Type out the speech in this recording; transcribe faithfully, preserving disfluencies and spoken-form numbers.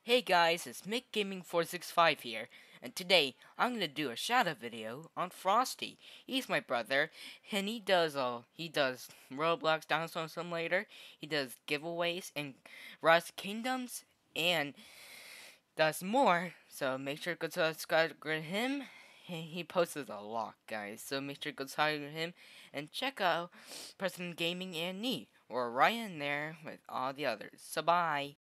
Hey guys, it's Mick Gaming four six five here, and today I'm gonna do a shout out video on Frosty. He's my brother, and he does uh he does Roblox Dinosaur Simulator, he does giveaways and Rise of Kingdoms, and does more. So make sure to go subscribe to him. He he posts a lot, guys. So make sure to go subscribe to him and check out President Gaming and me, or Ryan there with all the others. So bye.